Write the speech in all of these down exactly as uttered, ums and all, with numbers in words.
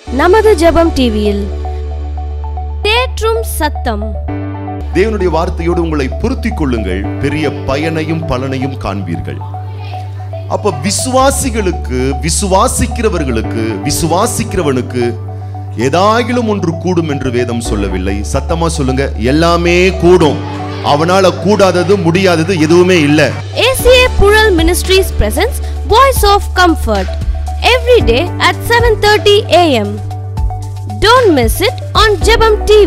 நமது ஜெபம் டிவியில் தேற்றும் சத்தம். தேவனுடைய வார்த்தையோடு உங்களை பொருத்திக் கொள்ளுங்கள், பெரிய பயனையும் பலனையும் காண்பீர்கள். அப்ப விசுவாசிகளுக்கு, விசுவாசிக்கிறவர்களுக்கு, விசுவாசிக்கிறவனுக்கு ஏதாயிலும் ஒன்று கூடும் என்று வேதம் சொல்லவில்லை. சத்தமா சொல்லுங்க, எல்லாமே கூடும். அவனால கூடாதது, முடியாதது எதுவுமே இல்ல. A C A Puzhal Ministries presents Voice of Comfort every day at seven thirty a m Don't miss it on Jebamtv.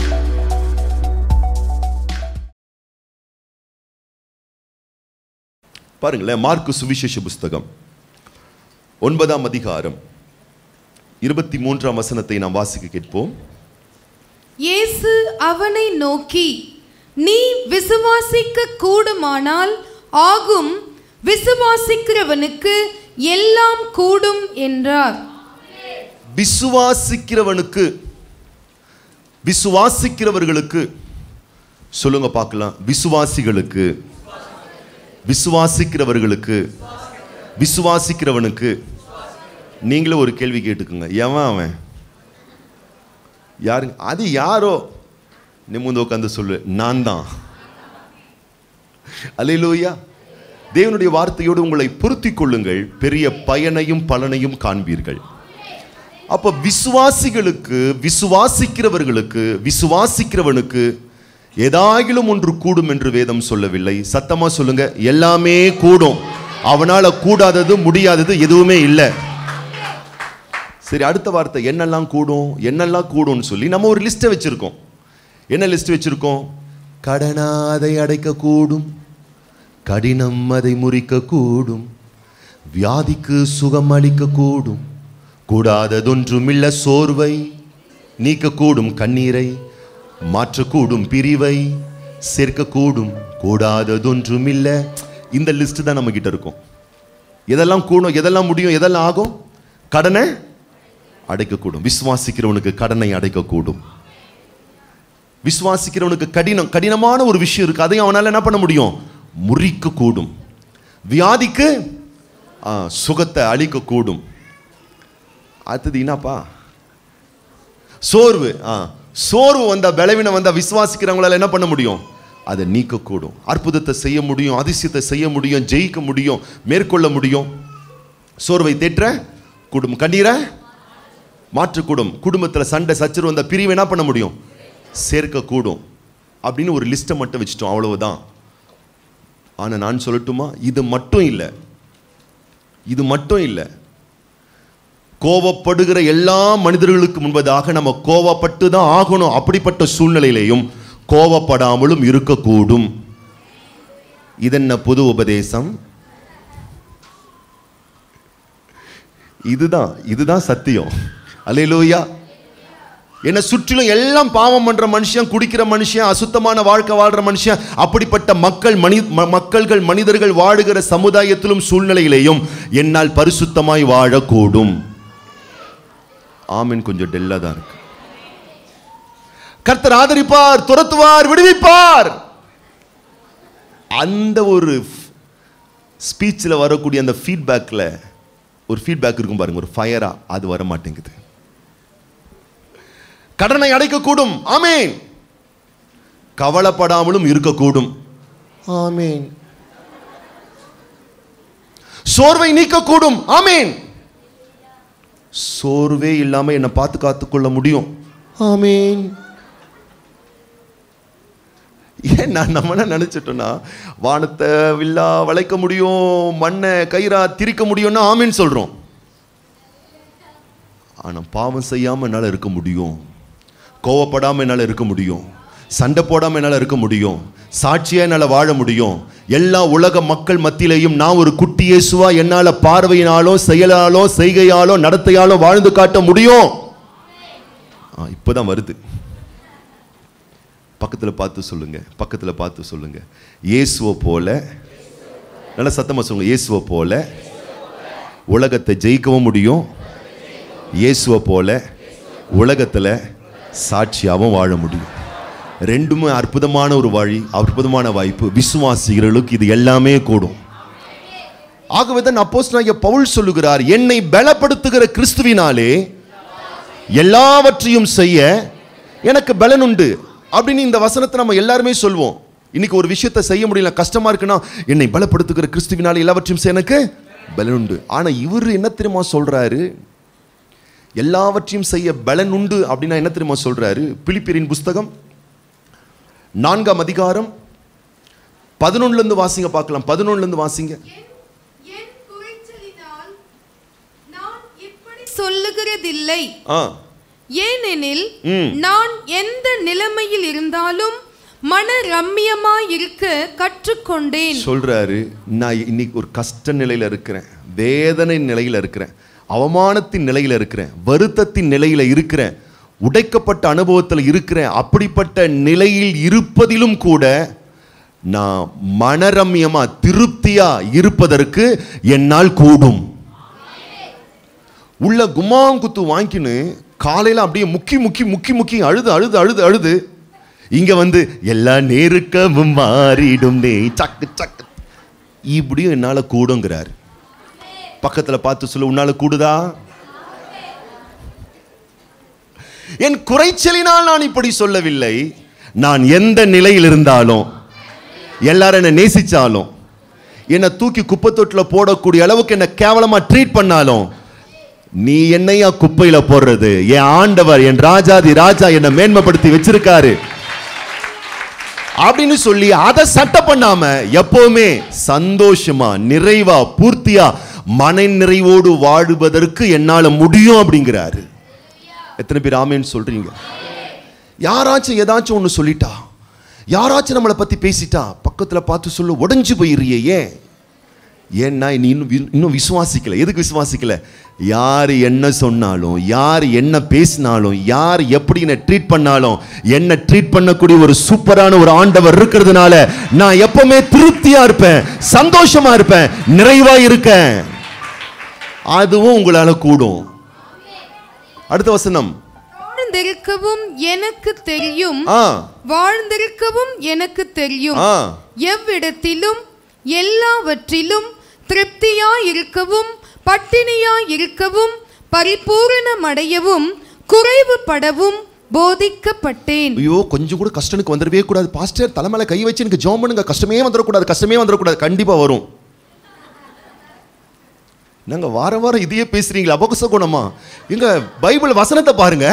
பாருங்களேன், மார்க்கு சுவிசேஷ புஸ்தகம் ஒன்பதாம் அதிகாரம் இருபத்தி மூன்றாம் வசனத்தை நாம் வாசிக்க கேட்போம். இயேசு அவனை நோக்கி, நீ விசுவாசிக்க கூடுமானால் ஆகும், விசுவாசிக்கிறவனுக்கு எல்லாம் கூடும் என்றார். விசுவாசிக்கிறவனுக்கு, விசுவாசிக்கிறவர்களுக்கு சொல்லுங்க பார்க்கலாம். விசுவாசிகளுக்கு, விசுவாசிக்கிறவர்களுக்கு, விசுவாசிக்கிறவனுக்கு. நீங்களும் ஒரு கேள்வி கேட்டுக்குங்க, எவன் அவன்? யாரு அது? யாரோ நிமிர்ந்து உட்கார்ந்து சொல்லு, நான் தான். அல்லேலூயா. தேவனுடைய வார்த்தையோடு உங்களை பொருத்திக் கொள்ளுங்கள், பெரிய பயனையும் பலனையும் காண்பீர்கள். அப்ப விசுவாசிகளுக்கு, விசுவாசிக்கிறவர்களுக்கு, விசுவாசிக்கிறவனுக்கு ஏதாயிலும் ஒன்று கூடும் என்று வேதம் சொல்லவில்லை. சத்தமா சொல்லுங்க, எல்லாமே கூடும். அவனால கூடாதது, முடியாதது எதுவுமே இல்லை. சரி, அடுத்த வார்த்தை, என்னெல்லாம் கூடும், என்னெல்லாம் கூடும்னு சொல்லி நம்ம ஒரு லிஸ்ட்டை வச்சிருக்கோம். என்ன லிஸ்ட் வச்சிருக்கோம்? கடனாதை அடைக்க கூடும், கடினம் அதை முறிக்க கூடும், வியாதிக்கு சுகம் அளிக்க கூடும், கூடாததொன்றுமில்ல சோர்வை நீக்கக்கூடும், கண்ணீரை மாற்றக்கூடும், பிரிவை சேர்க்கக்கூடும், கூடாததொன்றுமில்ல. இந்த லிஸ்ட் தான் நம்ம கிட்ட இருக்கும். எதெல்லாம் கூடும், எதெல்லாம் முடியும், எதெல்லாம் ஆகும்? கடனை அடைக்கக்கூடும். விசுவாசிக்கிறவனுக்கு கடனை அடைக்கக்கூடும். விசுவாசிக்கிறவனுக்கு கடினம், கடினமான ஒரு விஷயம் இருக்கு, அதையும் அவனால என்ன பண்ண முடியும்? முறிக்க கூடும். வியாதிக்கு சுகத்தை அளிக்க கூடும். அடுத்தது என்னப்பா? சோர்வு. சோர்வு வந்தா, பலவீனம் வந்தா விசுவாசிக்கிறவங்களால என்ன பண்ண முடியும்? அதை நீக்கக்கூடும். அற்புதத்தை செய்ய முடியும், அதிசயத்தை செய்ய முடியும், ஜெயிக்க முடியும், மேற்கொள்ள முடியும். சோர்வை தேற்ற கூடும், கண்ணீரை மாற்றக்கூடும், குடும்பத்தில் சண்டை சச்சரவு வந்த பிரிவு என்ன பண்ண முடியும்? சேர்க்கக்கூடும். அப்படின்னு ஒரு லிஸ்ட்டை மட்டும் வச்சுட்டோம், அவ்வளவுதான். ஆனால் நான் சொல்லட்டுமா, இது மட்டும் இல்லை, இது மட்டும் இல்லை. கோபப்படுகிற எல்லா மனிதர்களுக்கு முன்பதாக நம்ம கோபப்பட்டு தான் ஆகணும். அப்படிப்பட்ட சூழ்நிலையிலையும் கோபப்படாமலும் இருக்கக்கூடும். இதென்ன புது உபதேசம்? இதுதான், இதுதான் சத்தியம். அல்லேலூயா. என்ன சுற்றிலும் எல்லாம் பாவம் பண்ற மனுஷன், குடிக்கிற மனுஷன், அசுத்தமான வாழ்க்கை வாழ்ற மனுஷன், அப்படிப்பட்ட மக்கள், மனி மக்கள்கள் மனிதர்கள் வாழுகிற சமுதாயத்திலும் சூழ்நிலையிலேயும் என்னால் பரிசுத்தமாய் வாழக்கூடும். ஆமீன். கொஞ்சம் டெல்லா தான் இருக்கு. கர்த்தர் ஆதரிப்பார், துரத்துவார், விடுவிப்பார். அந்த ஒரு ஸ்பீச்சில் வரக்கூடிய அந்த ஃபீட்பேக்ல ஒரு ஃபீட்பேக் இருக்கும் பாருங்க, ஒரு ஃபயரா, அது வர மாட்டேங்குது. கடனை அடைக்கக்கூடும், ஆமீன். கவலைப்படாமலும் இருக்கக்கூடும், ஆமீன். சோர்வை நீக்கக்கூடும், ஆமீன். சோர்வே இல்லாம என்னை பார்த்து காத்துக்கொள்ள முடியும், ஆமீன். ஏன் நான் நம்ம என்ன நினைச்சிட்டோம்னா, வானத்தை வில்லா வளைக்க முடியும், மண்ணை கயிறா திரிக்க முடியும்னா ஆமீன் சொல்றோம். ஆனா பாவம் செய்யாம என்னால இருக்க முடியும், கோவப்படாம என்னால இருக்க முடியும், சண்டை போடாம என்னால இருக்க முடியும், சாட்சியா என்னால வாழ முடியும். எல்லா உலக மக்கள் மத்தியிலையும் நான் ஒரு குட்டி இயேசுவா என்னால பார்வையினாலும் செயலாலும் செய்கையாலும் நடத்தையாலும் வாழ்ந்து காட்ட முடியும். இப்பதான் வருது. பக்கத்துல பார்த்து சொல்லுங்க, பக்கத்துல பார்த்து சொல்லுங்க, இயேசுவை போல, நல்ல சத்தமா சொல்லுங்க, இயேசுவை போல உலகத்தை ஜெயிக்கவும் முடியும், இயேசுவை போல உலகத்துல சாட்சியாகவும் வாழ முடியும். ரெண்டுமே அற்புதமான ஒரு வழி, அற்புதமான வாய்ப்பு. விசுவாசிகளுக்கு இது எல்லாமே கூடும். ஆகவே தான் அப்போஸ்தலனாகிய பவுல் சொல்லுகிறார், என்னை பலப்படுத்துகிற கிறிஸ்துவினாலே எல்லாவற்றையும் செய்ய எனக்கு பலன் உண்டு அப்படின்னு இந்த வசனத்தை நம்ம எல்லாருமே சொல்வோம். இன்னைக்கு ஒரு விஷயத்தை செய்ய முடியல, கஷ்டமா இருக்குன்னா, என்னை பலப்படுத்துகிற கிறிஸ்துவினால எல்லாவற்றையும் செய்ய எனக்கு பலன் உண்டு. ஆனா இவர் என்ன தெரியுமா சொல்றாரு? எல்லாவற்றையும் செய்ய பலன் உண்டு அப்படின்னா என்ன தெரியுமா சொல்றாரு? பிலிப்பியரின் புஸ்தகம் நான்காம் அதிகாரம் பதினொன்னுல இருந்து வாசிங்க பார்க்கலாம். பதினொன்னுல இருந்து வாசிங்க. சொல்லுகிறதில்லை, ஏனெனில் நான் எந்த நிலைமையில் இருந்தாலும் மன ரம்மியமாய் இருக்க கற்றுக்கொண்டேன் சொல்றாரு. நான் இன்னைக்கு ஒரு கஷ்ட நிலையில இருக்கிறேன், வேதனை நிலையில இருக்கிறேன், அவமானத்தின் நிலையில இருக்கிறேன், வருத்தத்தின் நிலையில இருக்கிறேன், உடைக்கப்பட்ட அனுபவத்தில் இருக்கிறேன். அப்படிப்பட்ட நிலையில் இருப்பதிலும் கூட நான் மனரம்யமா திருப்தியா இருப்பதற்கு என்னால் கூடும். உள்ள குமாங்குத்து வாங்கின்னு காலையில அப்படியே முக்கி முக்கி முக்கி முக்கி அழுது அழுது அழுது அழுது இங்க வந்து எல்லா நெருக்கமும் மாறிடும் நே சக்கு சக்கு இப்படியும் என்னால கூடுங்கிறார். பக்கத்துல பார்த்து சொல்ல, உன்னால கூடுதா? என் குறைச்சலினால் நான் இப்படி சொல்லவில்லை. நான் எந்த நிலையில் இருந்தாலும், எல்லாரும் என்ன நேசிச்சாலும், என்னை தூக்கி குப்பை தொட்டில போடக்கூடிய அளவுக்கு என்ன கேவலமா ட்ரீட் பண்ணாலும், நீ என்னையா குப்பையில போடுறது? என் ஆண்டவர், என் ராஜாதி ராஜா என்னை மேன்மைப்படுத்தி வச்சிருக்காரு அப்படின்னு சொல்லி அதை சட்ட பண்ணாம எப்பவுமே சந்தோஷமா நிறைவா பூர்த்தியா மன நிறைவோடு வாழுவதற்கு என்னால முடியும் அப்படிங்கிறாரு. எத்தனை பேர் ஆமேன்னு சொல்றீங்க? யாராச்சும் ஏதாச்சும் ஒன்று சொல்லிட்டா, யாராச்சும் நம்மளை பத்தி பேசிட்டா பக்கத்துல பார்த்து சொல்ல, உடஞ்சு போயிடுறியே. ஏன்? ஏன்னா நீ இன்னும் இன்னும் விசுவாசிக்கல. எதுக்கு விசுவாசிக்கல? யார் என்ன சொன்னாலும், யார் என்ன பேசினாலும், யார் எப்படி என்ன ட்ரீட் பண்ணாலும், என்ன ட்ரீட் பண்ணக்கூடிய ஒரு சூப்பரான ஒரு ஆண்டவர் இருக்கிறதுனால நான் எப்பவுமே திருப்தியா இருப்பேன், சந்தோஷமா இருப்பேன், நிறைவா இருக்கேன். அதுவும் உங்களால கூடும். அடுத்த வசனம். வாழ்ந்திருக்கவும் எனக்கு தெரியும், வாழ்ந்திருக்கவும் எனக்கு தெரியும், எவ்விடத்திலும் எல்லாவற்றிலும் திருப்தியாய் இருக்கவும் பட்டினியாய் இருக்கவும் பரிபூரணமடையவும் குறைவுபடவும் போதிக்கப்பட்டேன். ஐயோ, கொஞ்சம் கூட கஷ்டனுக்கு வந்துடவே கூடாது பாஸ்டர். தலைமையில கை வச்சு எனக்கு ஜெபம் பண்ணுங்க, கஷ்டமே வந்துடக்கூடாது, கஷ்டமே வந்துடக்கூடாது. கண்டிப்பா வரும். நாங்க வார வாரம் இதையே பேசுறீங்களா? அபோகச குணமா? எங்க பைபிள் வசனத்தை பாருங்க.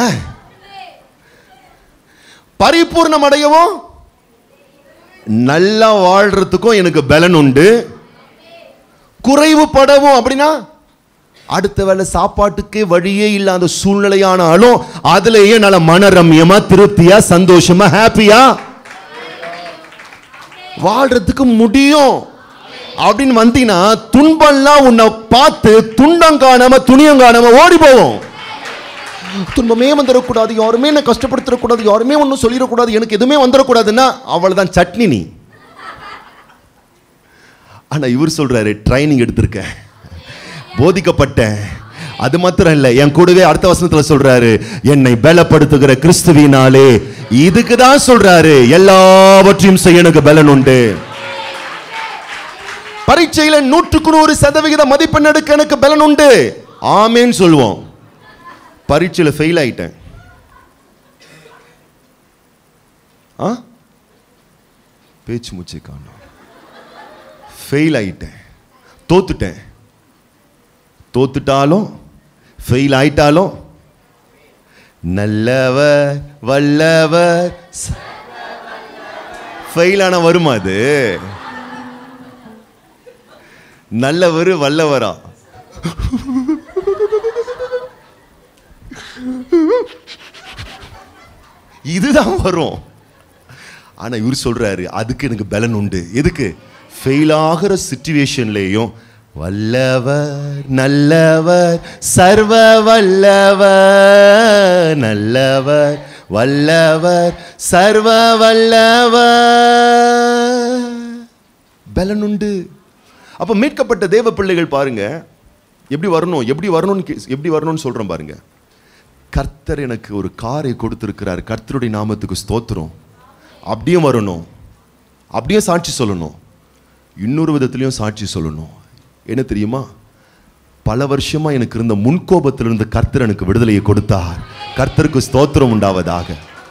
பரிபூர்ணம் அடையவும் நல்லா வாழ்றதுக்கும் எனக்கு பலன் உண்டு, குறைவுபடவும் அப்படின்னா அடுத்த வேளை சாப்பாட்டுக்கே வழியே இல்லாத சூழ்நிலையானாலும் அதுலயே நல்ல மனரம்யமா திருப்தியா சந்தோஷமா ஹாப்பியா வாழ்றதுக்கு முடியும் அப்படின்னு வந்தீங்கன்னா துன்பம்லாம் உன்னை பார்த்து துண்டம் காணாம துணியம் காணாம ஓடி போவோம். துன்பமே வந்துடக்கூடாது, யாருமே என்ன கஷ்டப்படுத்தக்கூடாது, யாருமே ஒன்றும் சொல்லிடக்கூடாது, எனக்கு எதுவுமே வந்துடக்கூடாதுன்னா அவ்வளவுதான் சட்னி நீ. ஆனா இவர் சொல்றாரு, ட்ரைனிங் எடுத்திருக்கேன், போதிக்கப்பட்டேன். அது மாத்திரம் இல்ல, என் கூடவே அடுத்த வசனத்துல சொல்றாரு, என்னை பலப்படுத்துகிற கிறிஸ்துவினாலே. இதுக்கு தான் சொல்றாரு, எல்லாவற்றையும் செய்ய எனக்கு பலன் உண்டு. பரீட்சையில நூற்றுக்கு நூறு சதவிகித மதிப்பெண் எடுக்க எனக்கு பலன் உண்டு. ஆமேன்னு சொல்லுவோம். பரீட்சையில ஃபெயில் ஆயிட்டேன், பேச்சு மூச்சை காணோம், ஃபெயில் ஆயிட்டேன், தோத்துட்டேன். தோத்துட்டாலும் ஃபெயில் ஆயிட்டாலும் நல்லவர் வல்லவர். ஃபெயில் ஆன வருமா அது? நல்லவர் வல்லவரா? இதுதான் வரும். ஆனா இவர் சொல்றாரு, அதுக்கு எனக்கு பலன் உண்டு. எதுக்கு? ஃபெயில் ஆகிற சிச்சுவேஷன்லயும் வல்லவர் நல்லவர் சர்வ வல்லவர், நல்லவர் வல்லவர் சர்வ வல்லவர், பலன் உண்டு. அப்ப மீட்கப்பட்ட தேவ பிள்ளைகள் பாருங்க எப்படி வரணும், எப்படி வரணும்னு எப்படி வரணும்னு சொல்றோம் பாருங்க. கர்த்தர் எனக்கு ஒரு காரை கொடுத்திருக்கிறார், கர்த்தருடைய நாமத்துக்கு ஸ்தோத்திரம். அப்படியும் வரணும், அப்படியும் சாட்சி சொல்லணும், இன்னொரு விதத்திலையும் சாட்சி சொல்லணும். என்ன தெரியுமா? பல வருஷமா எனக்கு இருந்த முன்கோபத்திலிருந்து கர்த்தர் எனக்கு விடுதலையை கொடுத்தார். கர்த்தருக்கு ஸ்தோத்திரம் உண்டாவதாக.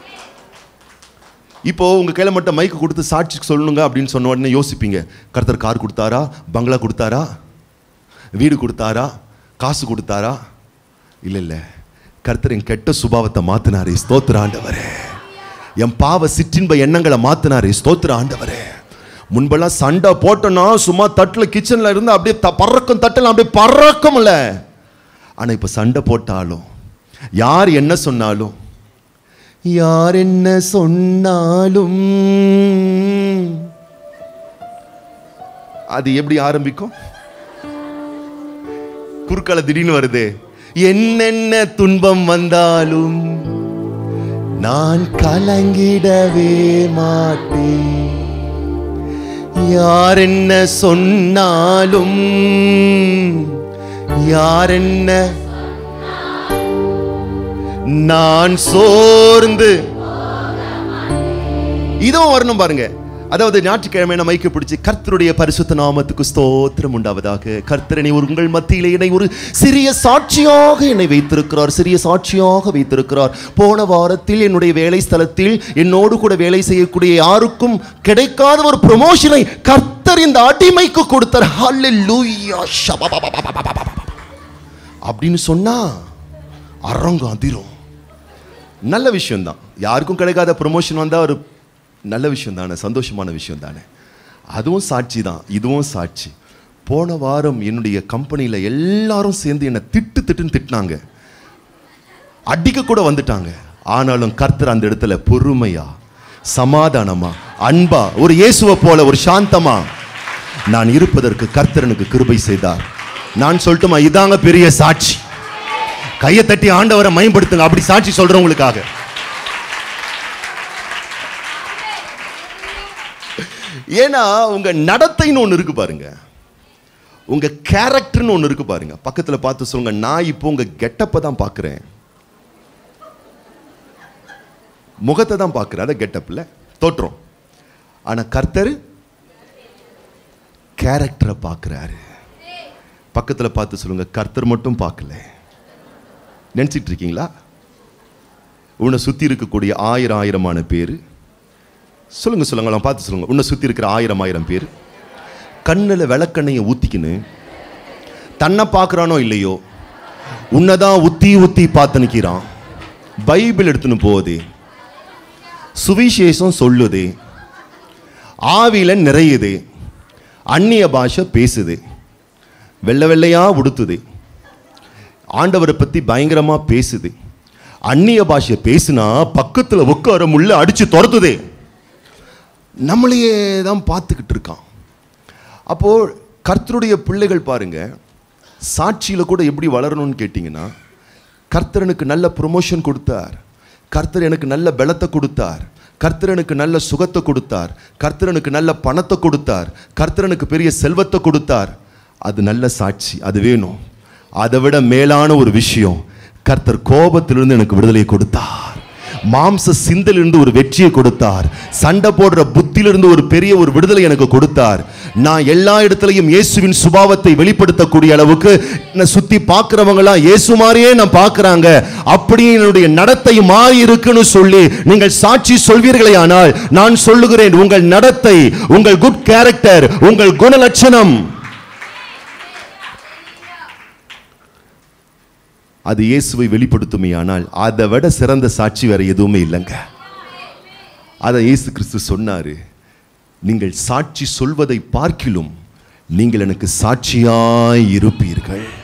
இப்போ உங்க கையில மட்டும் மைக்கு கொடுத்து சாட்சி சொல்லணுங்க அப்படின்னு சொன்ன உடனே யோசிப்பீங்க, கர்த்தர் கார் கொடுத்தாரா, பங்களா கொடுத்தாரா, வீடு கொடுத்தாரா, காசு கொடுத்தாரா? இல்ல இல்ல, கர்த்தர் என் கெட்ட சுபாவத்தை மாத்தினாரு, ஸ்தோத்திர ஆண்டவரே. என் பாவ சிற்றின்ப எண்ணங்களை மாத்தினாரு, ஸ்தோத்திர ஆண்டவரே. முன்பெல்லாம் சண்டை போட்டோன்னா சும்மா தட்டுல கிச்சன்ல இருந்து அப்படியே பறக்கும், தட்டல அப்படியே பறக்கும் இல்ல. ஆனா இப்ப சண்டை போட்டாலும், யார் என்ன சொன்னாலும், யார் என்ன சொன்னாலும் அது எப்படி ஆரம்பிக்கும்? குறுக்கால திடீர்னு வருது, என்னென்ன துன்பம் வந்தாலும் நான் கலங்கிடவே மாட்டேன், யார் என்ன சொன்னாலும், யார் என்ன நான் சோர்ந்து. இதுவும் வரணும் பாருங்க. அதாவது ஞாயிற்றுக்கிழமை நம்ம மைக்கு பிடிச்சு கர்த்தருடைய பரிசுத்த நாமத்துக்கு ஸ்தோத்திரம் உண்டாவதாக. கர்த்தரனை உங்கள் மத்தியிலே என்னை ஒரு சிறிய சாட்சியாக என்னை வைத்திருக்கிறார், சிறிய சாட்சியாக வைத்திருக்கிறார். போன வாரத்தில் என்னுடைய வேலை ஸ்தலத்தில் என்னோடு கூட வேலை செய்யக்கூடிய யாருக்கும் கிடைக்காத ஒரு ப்ரமோஷனை கர்த்தர் இந்த அடிமைக்கு கொடுத்தார். ஹல்லேலூயா அப்படின்னு சொன்னா அரங்கம் அதிரும். நல்ல விஷயம் தான். யாருக்கும் கிடைக்காத ப்ரமோஷன் வந்தா ஒரு நல்ல விஷயம் தானே, சந்தோஷமான விஷயம் தானே. அதுவும் சாட்சி தான், இதுவும் சாட்சி. போன வாரம் என்னுடைய கம்பெனியில் எல்லாரும் சேர்ந்து என்னை திட்டு திட்டுன்னு திட்டினாங்க, அடிக்க கூட வந்துட்டாங்க. ஆனாலும் கர்த்தர் அந்த இடத்துல பொறுமையா, சமாதானமா, அன்பா, ஒரு இயேசுவை போல ஒரு சாந்தமா நான் இருப்பதற்கு கர்த்தர் எனக்கு கிருபை செய்தார். நான் சொல்லட்டுமா, இதாங்க பெரிய சாட்சி. கையை தட்டி ஆண்டவரை மயம்படுத்துங்க, அப்படி சாட்சி சொல்றவங்களுக்காக. ஏன்னா உங்க நடத்தைன்னு ஒன்று இருக்கு பாருங்க, உங்க கேரக்டர்னு ஒன்று இருக்கு பாருங்க. பக்கத்துல பார்த்து சொல்லுங்க, நான் இப்போ உங்க கெட்டப்பை தான் பார்க்கிறேன், முகத்தை தான் பார்க்கிறேன், அதை கெட்டப்ல தோற்றம். ஆனா கர்த்தர் கேரக்டரை பார்க்கிறாரு. பக்கத்துல பார்த்து சொல்லுங்க, கர்த்தர் மட்டும் பார்க்கல. நினைச்சிட்டு இருக்கீங்களா? உன்னை சுத்தி இருக்கக்கூடிய ஆயிரம் ஆயிரமான பேரு, சொல்லுங்க சொல்லுங்க, பார்த்து சொல்லுங்க, உன்னை சுத்தி இருக்கிற ஆயிரம் ஆயிரம் பேர் கண்ணில் விளக்கண்ணையை ஊத்திக்கின்னு தன்னை பார்க்குறானோ இல்லையோ, உன்னதான் ஊத்தி ஊத்தி பார்த்து நிற்கிறான். பைபிள் எடுத்துன்னு போகுது, சுவிசேஷம் சொல்லுது, ஆவியில நிறையுது, அந்நிய பாஷை பேசுது, வெள்ளை வெள்ளையா உடுத்துது, ஆண்டவரை பத்தி பயங்கரமா பேசுது, அந்நிய பாஷை பேசுனா பக்கத்தில் உட்கார முள்ள அடிச்சு துரத்துதே, நம்மளையே தான் பார்த்துக்கிட்டு இருக்கான். அப்போ கர்த்தருடைய பிள்ளைகள் பாருங்க, சாட்சியில கூட எப்படி வளரணும்னு கேட்டீங்கன்னா, கர்த்தர் எனக்கு நல்ல ப்ரொமோஷன் கொடுத்தார், கர்த்தர் எனக்கு நல்ல பலத்தை கொடுத்தார், கர்த்தர் எனக்கு நல்ல சுகத்தை கொடுத்தார், கர்த்தர் எனக்கு நல்ல பணத்தை கொடுத்தார், கர்த்தர் எனக்கு பெரிய செல்வத்தை கொடுத்தார். அது நல்ல சாட்சி, அது வேணும். அதை விட மேலான ஒரு விஷயம், கர்த்தர் கோபத்திலிருந்து எனக்கு விடுதலை கொடுத்தார், மாம்ச சிந்திலிருந்து ஒரு வெற்றியை கொடுத்தார், சண்டை போடுற புத்தியிலிருந்து ஒரு பெரிய ஒரு விடுதலை எனக்கு கொடுத்தார். நான் எல்லா இடத்துலையும் இயேசுவின் சுபாவத்தை வெளிப்படுத்தக்கூடிய அளவுக்கு என்னை சுத்தி பார்க்கிறவங்களாம் இயேசு மாதிரியே நான் பார்க்கறாங்க, அப்படி என்னுடைய நடத்தை மாறி இருக்குன்னு சொல்லி நீங்கள் சாட்சி சொல்வீர்களே ஆனால், நான் சொல்லுகிறேன், உங்கள் நடத்தை, உங்கள் குட் கேரக்டர், உங்கள் குணலட்சணம், அது இயேசுவை வெளிப்படுத்துமே. ஆனால் அதை விட சிறந்த சாட்சி வேற எதுவுமே இல்லைங்க. அதை இயேசு கிறிஸ்து சொன்னாரு, நீங்கள் சாட்சி சொல்வதை பார்க்கிலும் நீங்கள் எனக்கு சாட்சியாய் இருப்பீர்கள்.